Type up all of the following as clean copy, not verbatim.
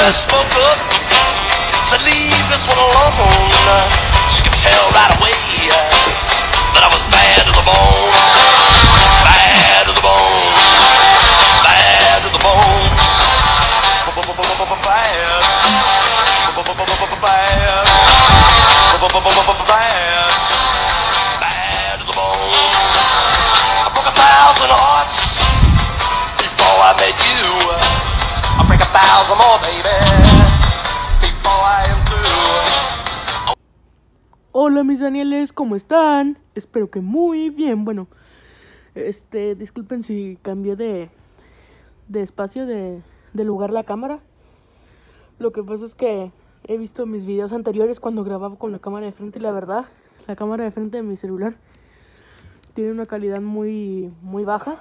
spoke up, said leave this one alone. She could tell right away that I was bad to the bone. Bad to the bone. Bad to the bone. Bad. Bad to the bone. I broke 1,000 hearts before I met you. I'll break 1,000 more, baby, before I am through. Hola mis Danieles, ¿cómo están? Espero que muy bien. Bueno, disculpen si cambié de espacio, de lugar la cámara. Lo que pasa es que he visto mis videos anteriores cuando grababa con la cámara de frente y la verdad, la cámara de frente de mi celular tiene una calidad muy baja.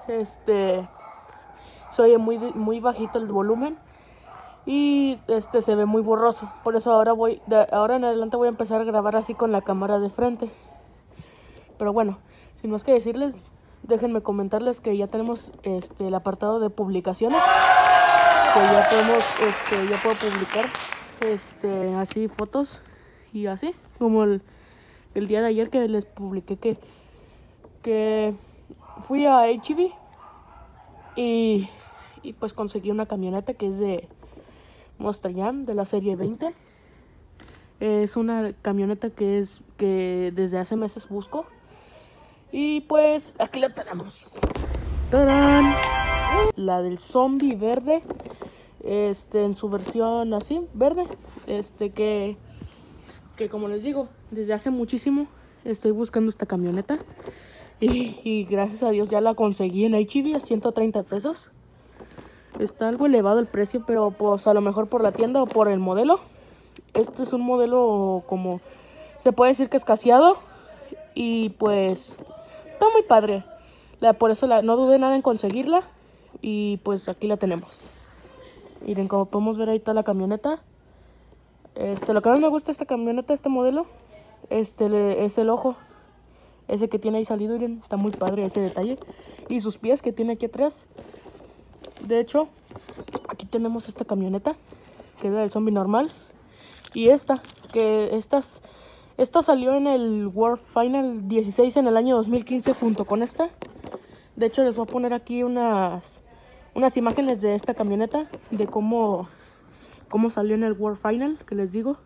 Se oye muy bajito el volumen y se ve muy borroso. Por eso ahora en adelante voy a empezar a grabar así con la cámara de frente. Pero bueno, sin más que decirles, déjenme comentarles que ya tenemos el apartado de publicaciones. Que ya podemos, ya puedo publicar así fotos y así. Como el día de ayer que les publiqué que fui a H-E-B y pues conseguí una camioneta que es de Monster Jam de la serie 20. Es una camioneta que desde hace meses busco. Y pues aquí la tenemos. ¡Tarán! La del zombie verde. En su versión así, verde. Que como les digo, desde hace muchísimo estoy buscando esta camioneta. Y gracias a Dios ya la conseguí en H-E-B a 130 pesos. Está algo elevado el precio, pero pues a lo mejor por la tienda o por el modelo. Este es un modelo como se puede decir que escaseado. Y pues está muy padre. Por eso no dudé nada en conseguirla. Y pues aquí la tenemos. Miren, como podemos ver ahí está la camioneta. Lo que más me gusta de esta camioneta, este modelo, es el ojo. Ese que tiene ahí salido, miren, está muy padre ese detalle. Y sus pies que tiene aquí atrás. De hecho, aquí tenemos esta camioneta, que es la del zombie normal. Y esta salió en el World Final 16 en el año 2015 junto con esta. De hecho, les voy a poner aquí unas imágenes de esta camioneta, de cómo salió en el World Final, que les digo.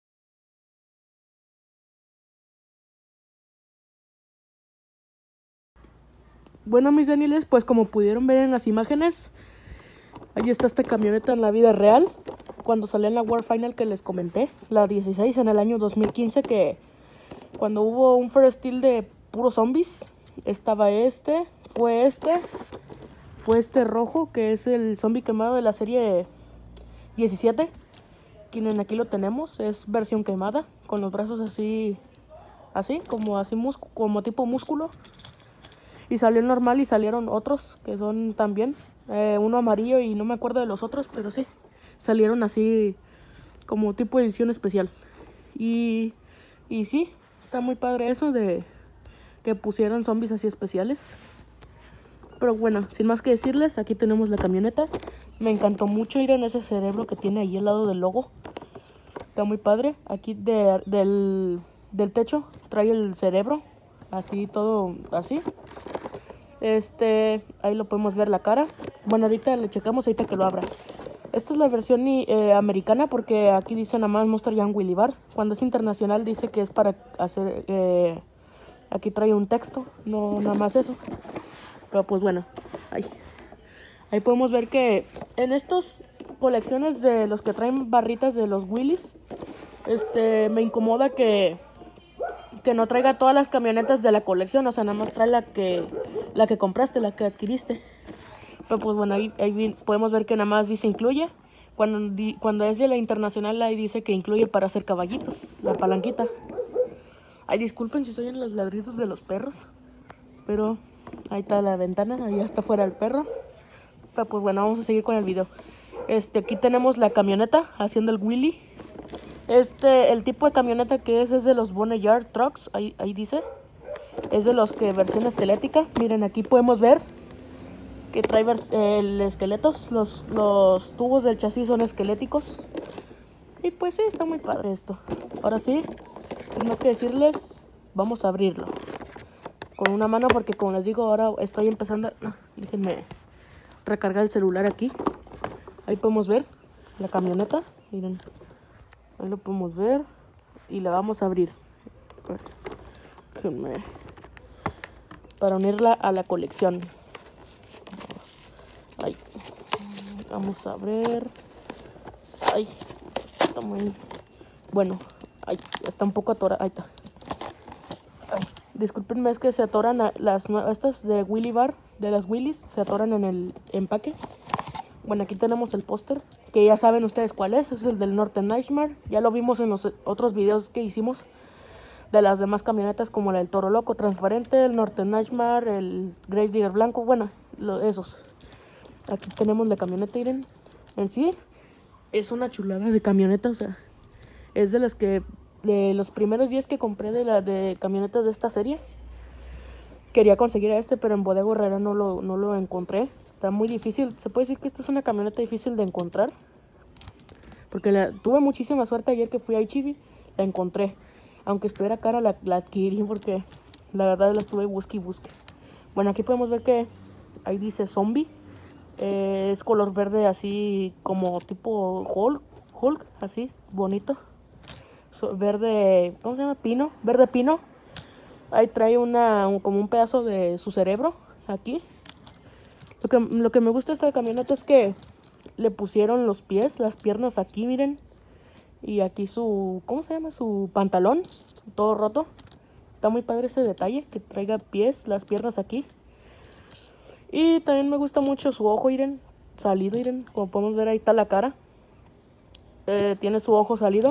Bueno, mis Danieles, pues como pudieron ver en las imágenes, ahí está esta camioneta en la vida real, cuando salió en la World Final que les comenté, la 16 en el año 2015, que cuando hubo un First Steel de puros zombies, estaba fue este rojo, que es el zombie quemado de la serie 17. Aquí lo tenemos, es versión quemada, con los brazos así como tipo músculo. Y salió el normal y salieron otros que son también, uno amarillo y no me acuerdo de los otros, pero sí, salieron así como tipo edición especial. Y sí, está muy padre eso de que pusieron zombies así especiales. Pero bueno, sin más que decirles, aquí tenemos la camioneta. Me encantó mucho ir en ese cerebro que tiene ahí al lado del logo. Está muy padre. Aquí del techo trae el cerebro, así todo así. Ahí lo podemos ver la cara. Bueno, ahorita le checamos ahorita que lo abra. Esta es la versión americana, porque aquí dice nada más Monster Jam Willy Bar. Cuando es internacional dice que es para hacer... aquí trae un texto, no nada más eso. Pero pues bueno, ahí podemos ver que en estas colecciones de los que traen barritas de los Willys, me incomoda que no traiga todas las camionetas de la colección. O sea, nada más trae la que compraste, la que adquiriste. Pero pues bueno, ahí podemos ver que nada más dice incluye. Cuando es de la internacional, ahí dice que incluye para hacer caballitos, la palanquita. Ay, disculpen si oyen los ladridos de los perros, pero ahí está la ventana, ahí está fuera el perro. Pero pues bueno, vamos a seguir con el video. Aquí tenemos la camioneta haciendo el Willy. El tipo de camioneta que es de los Boneyard Trucks, ahí dice. Es de los que versión esquelética. Miren, aquí podemos ver que trae esqueletos. Los tubos del chasis son esqueléticos. Y pues sí, está muy padre esto. Ahora sí, sin más que decirles, vamos a abrirlo con una mano, porque como les digo, ahora estoy empezando. Déjenme recargar el celular aquí. Ahí podemos ver la camioneta. Miren, ahí lo podemos ver. Y la vamos a abrir. Déjenme, para unirla a la colección. Ahí. Vamos a ver. Ay, está muy bueno. Ay, está un poco atorada. Ahí está. Ay, discúlpenme, es que se atoran estas de Willy Bar, de las Willys, se atoran en el empaque. Bueno, aquí tenemos el póster, que ya saben ustedes cuál es el del Northern Nightmare. Ya lo vimos en los otros videos que hicimos de las demás camionetas, como la del Toro Loco transparente, el Northern Nightmare, el Grave Digger blanco, bueno, esos. Aquí tenemos la camioneta, miren, en sí es una chulada de camioneta, o sea, es de las que, de los primeros 10 que compré de camionetas de esta serie. Quería conseguir a pero en Bodega Aurrera no lo encontré. Está muy difícil. Se puede decir que esta es una camioneta difícil de encontrar, porque tuve muchísima suerte ayer que fui a H-E-B, la encontré. Aunque estuviera cara, la adquirí, porque la verdad la estuve busque y busque. Bueno, aquí podemos ver que ahí dice zombie. Es color verde, así como tipo Hulk, así, bonito. Verde, ¿cómo se llama? Pino, verde pino. Ahí trae como un pedazo de su cerebro, aquí. Lo que me gusta de esta camioneta es que le pusieron los pies, las piernas aquí, miren. Y aquí ¿cómo se llama? Su pantalón, todo roto. Está muy padre ese detalle, que traiga pies, las piernas aquí. Y también me gusta mucho su ojo, miren, salido, miren. Como podemos ver, ahí está la cara. Tiene su ojo salido.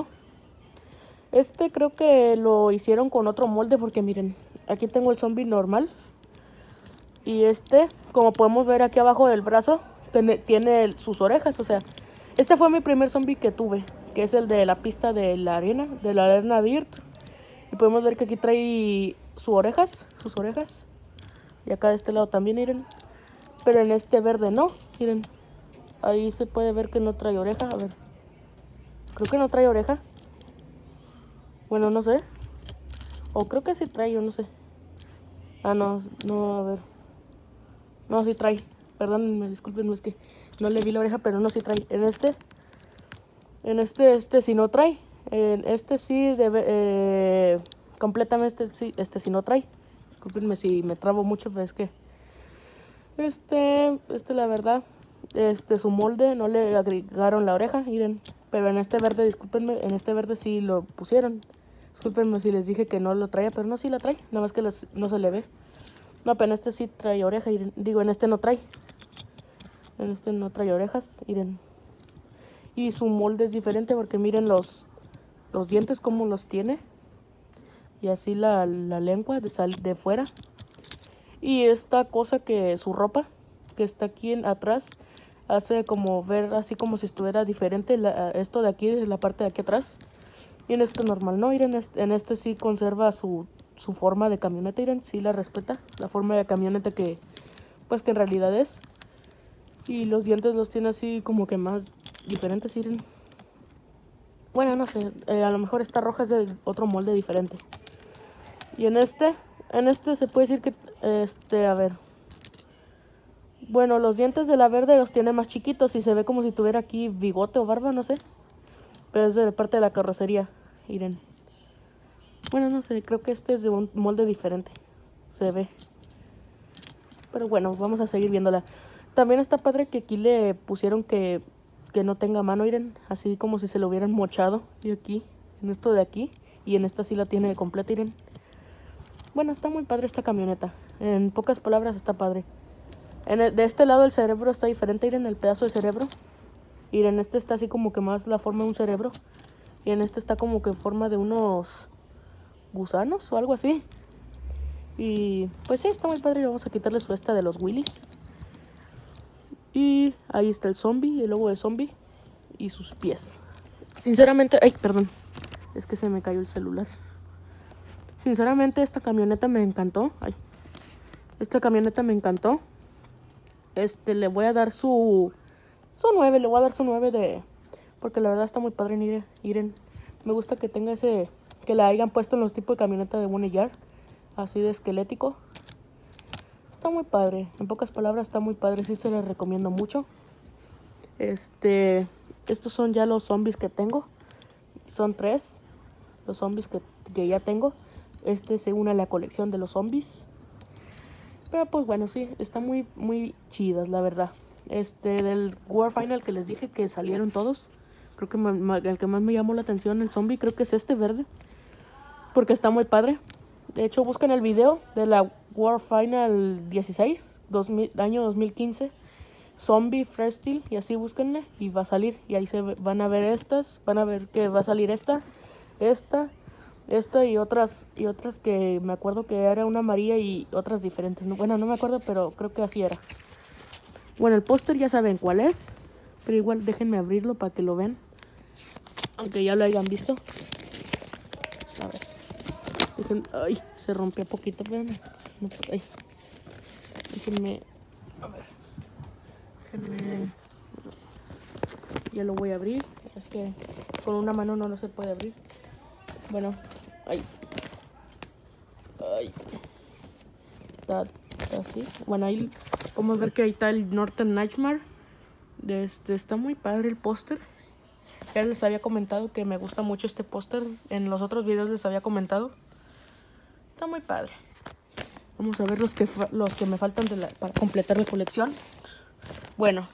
Creo que lo hicieron con otro molde, porque miren, aquí tengo el zombie normal. Y como podemos ver aquí abajo del brazo, tiene sus orejas, o sea, fue mi primer zombie que tuve, que es el de la pista de la arena Dirt. Y podemos ver que aquí trae sus orejas. Y acá de este lado también, miren. Pero en este verde no, miren. Ahí se puede ver que no trae oreja, a ver. Creo que no trae oreja. Bueno, no sé. O creo que sí trae, yo no sé. Ah, no, a ver. No, sí trae. Perdón, disculpen, es que no le vi la oreja, pero no, sí trae. En este sí no trae. En este sí debe... completamente sí, sí no trae. Disculpenme si me trabo mucho, pero es que... la verdad, su molde no le agregaron la oreja, miren. Pero en este verde, discúlpenme, en este verde sí lo pusieron. Discúlpenme si les dije que no lo traía, pero no, sí la trae. Nada más que no se le ve. No, pero en este sí trae oreja, miren. Digo, en este no trae. En este no trae orejas, miren. Y su molde es diferente porque miren los dientes como los tiene. Y así la lengua de fuera. Y esta cosa que su ropa, que está aquí atrás, hace como ver así como si estuviera diferente esto de aquí, de la parte de aquí atrás. Y en este normal no, miren, en este sí conserva su forma de camioneta, miren, sí la respeta, la forma de camioneta que en realidad es. Y los dientes los tiene así como que más diferentes, miren. Bueno, no sé, a lo mejor esta roja es de otro molde diferente. Y en este se puede decir que, a ver. Bueno, los dientes de la verde los tiene más chiquitos y se ve como si tuviera aquí bigote o barba, no sé. Pero es de parte de la carrocería, miren. Bueno, no sé, creo que este es de un molde diferente. Se ve. Pero bueno, vamos a seguir viéndola. También está padre que aquí le pusieron que no tenga mano, miren. Así como si se lo hubieran mochado. Y aquí, en esto de aquí. Y en esta sí la tiene completa, miren. Bueno, está muy padre esta camioneta. En pocas palabras está padre. De este lado el cerebro está diferente, miren, el pedazo de cerebro. Y en este está así como que más la forma de un cerebro. Y en este está como que en forma de unos gusanos o algo así. Y pues sí, está muy padre. Vamos a quitarle su de los Willys. Y ahí está el zombie, el logo de zombie. Y sus pies. Sinceramente, ay, perdón. Es que se me cayó el celular. Sinceramente esta camioneta me encantó. Ay. Esta camioneta me encantó. le voy a dar su 9, le voy a dar su 9 de... Porque la verdad está muy padre, miren. Me gusta que tenga ese... Que la hayan puesto en los tipos de camioneta de Boneyard. Así de esquelético. Está muy padre. En pocas palabras está muy padre. Sí se les recomiendo mucho. Estos son ya los zombies que tengo. Son 3 los zombies que ya tengo. Se une a la colección de los zombies. Pero pues bueno, sí, está muy, muy chidas, la verdad. Del War Final que les dije que salieron todos. Creo que el que más me llamó la atención, el zombie, creo que es este verde. Porque está muy padre. De hecho, busquen el video de la War Final 16, año 2015. Zombie, Fresh Steel, y así búsquenle y va a salir. Y ahí van a ver estas. Van a ver que va a salir esta y otras que me acuerdo que era una amarilla y otras diferentes. Bueno, no me acuerdo, pero creo que así era. Bueno, el póster ya saben cuál es, pero igual déjenme abrirlo para que lo vean, aunque ya lo hayan visto. A ver, ay, se rompió poquito, pero no, ay. Déjenme, a ver, ya lo voy a abrir. Es que con una mano no se puede abrir. Bueno, ay, está así. Bueno, ahí podemos ver que ahí está el Northern Nightmare. Está muy padre el póster. Ya les había comentado que me gusta mucho este póster. En los otros videos les había comentado. Está muy padre. Vamos a ver los que me faltan para completar la colección. Bueno,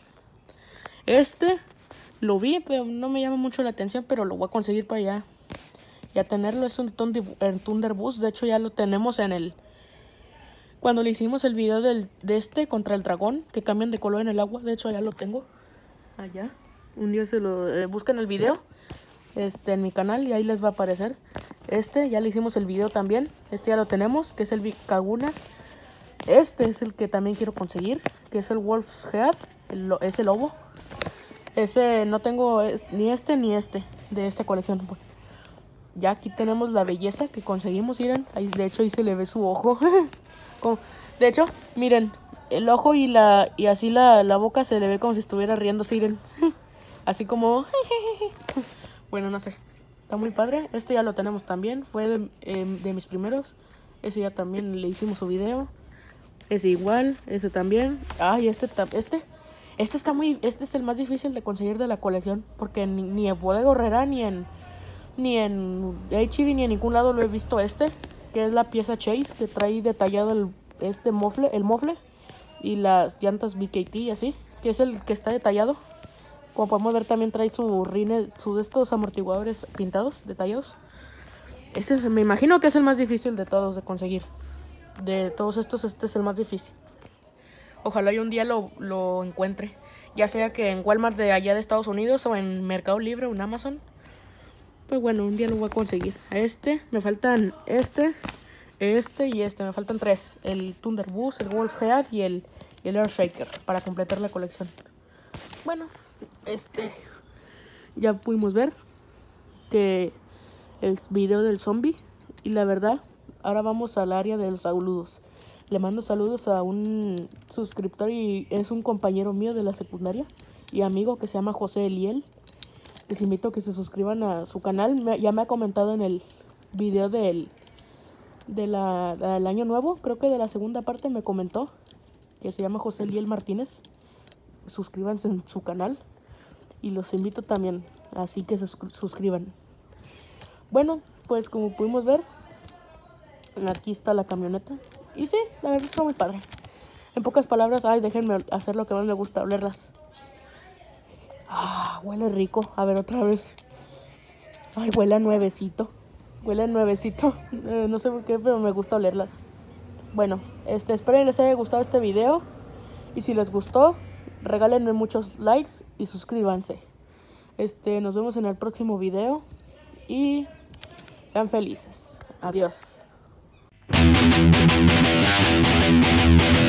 lo vi, pero no me llama mucho la atención, pero lo voy a conseguir para ya tenerlo. Es un Thunder Boost. De hecho ya lo tenemos cuando le hicimos el video de contra el dragón, que cambian de color en el agua. De hecho ya lo tengo allá. Un día se lo buscan el video en mi canal y ahí les va a aparecer. Ya le hicimos el video también. Ya lo tenemos, que es el Kaguna. Es el que también quiero conseguir, que es el Wolf's Head, ese lobo. Ese no tengo ni ni de esta colección. Ya aquí tenemos la belleza que conseguimos, miren. Ahí, de hecho ahí se le ve su ojo. De hecho, miren, el ojo y así la boca se le ve como si estuviera riendo, miren. Así como... Bueno, no sé. Está muy padre. Ya lo tenemos también. Fue de mis primeros. Ese ya también le hicimos su video. Ese igual. Ese también. Y este está muy... Este es el más difícil de conseguir de la colección. Porque ni en Bodega Aurrerá, ni en H-E-B, ni en ningún lado lo he visto que es la pieza Chase, que trae detallado el mofle y las llantas BKT y así, que es el que está detallado. Como podemos ver, también trae de estos amortiguadores pintados, detallados. Me imagino que es el más difícil de todos de conseguir. De todos estos, este es el más difícil. Ojalá y un día lo encuentre, ya sea que en Walmart de allá de Estados Unidos o en Mercado Libre o en Amazon. Pues bueno, un día lo voy a conseguir. Me faltan y me faltan 3. El Thunder Boost, el Wolf Head y el Earthshaker para completar la colección. Bueno, ya pudimos ver que el video del zombie. Y la verdad, ahora vamos al área de los saludos. Le mando saludos a un suscriptor y es un compañero mío de la secundaria y amigo que se llama José Eliel. Les invito a que se suscriban a su canal. Ya me ha comentado en el video del año nuevo, creo que de la segunda parte me comentó, que se llama José Eliel Martínez. Suscríbanse en su canal y los invito también, así que se suscriban. Bueno, pues como pudimos ver, aquí está la camioneta. Y sí, la verdad está muy padre. En pocas palabras, déjenme hacer lo que más me gusta, olerlas. Huele rico. A ver, otra vez. Huele a nuevecito. No sé por qué, pero me gusta olerlas. Bueno, espero que les haya gustado este video. Y si les gustó, regálenme muchos likes y suscríbanse. Nos vemos en el próximo video. Y sean felices. Adiós.